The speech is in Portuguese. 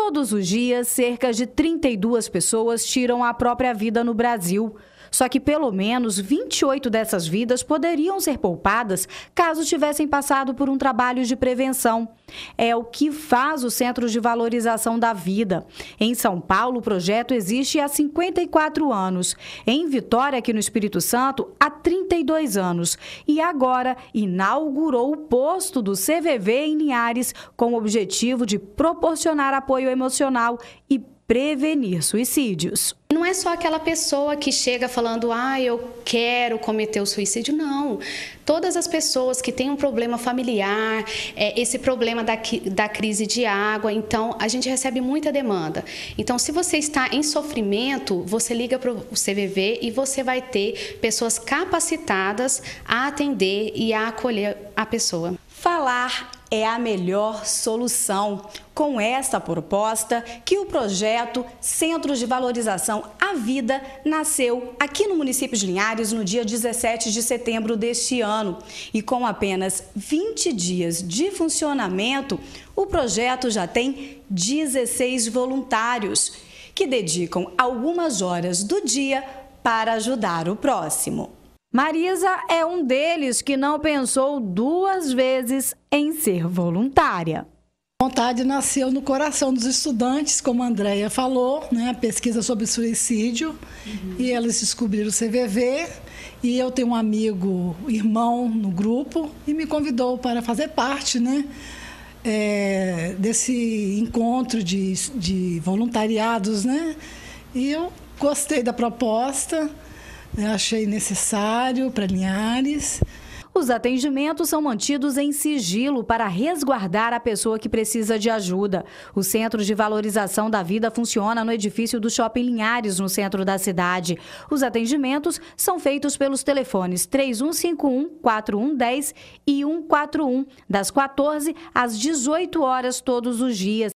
Todos os dias, cerca de 32 pessoas tiram a própria vida no Brasil. Só que pelo menos 28 dessas vidas poderiam ser poupadas caso tivessem passado por um trabalho de prevenção. É o que faz o Centro de Valorização da Vida. Em São Paulo, o projeto existe há 54 anos. Em Vitória, aqui no Espírito Santo, há 32 anos. E agora inaugurou o posto do CVV em Linhares com o objetivo de proporcionar apoio emocional e prevenir suicídios. Não é só aquela pessoa que chega falando, eu quero cometer o suicídio, não. Todas as pessoas que têm um problema familiar, esse problema da crise de água, então a gente recebe muita demanda. Então, se você está em sofrimento, você liga para o CVV e você vai ter pessoas capacitadas a atender e a acolher a pessoa. Falar é a melhor solução. Com essa proposta que o projeto Centro de Valorização à Vida nasceu aqui no município de Linhares no dia 17 de setembro deste ano. E com apenas 20 dias de funcionamento, o projeto já tem 16 voluntários que dedicam algumas horas do dia para ajudar o próximo. Marisa é um deles que não pensou duas vezes em ser voluntária. A vontade nasceu no coração dos estudantes, como a Andréia falou, né? A pesquisa sobre suicídio, e eles descobriram o CVV, e eu tenho um amigo, irmão no grupo, e me convidou para fazer parte, né? Desse encontro de voluntariados, né? E eu gostei da proposta. Eu achei necessário para Linhares. Os atendimentos são mantidos em sigilo para resguardar a pessoa que precisa de ajuda. O Centro de Valorização da Vida funciona no edifício do Shopping Linhares, no centro da cidade. Os atendimentos são feitos pelos telefones 3151-4110 e 141, das 14 às 18 horas todos os dias.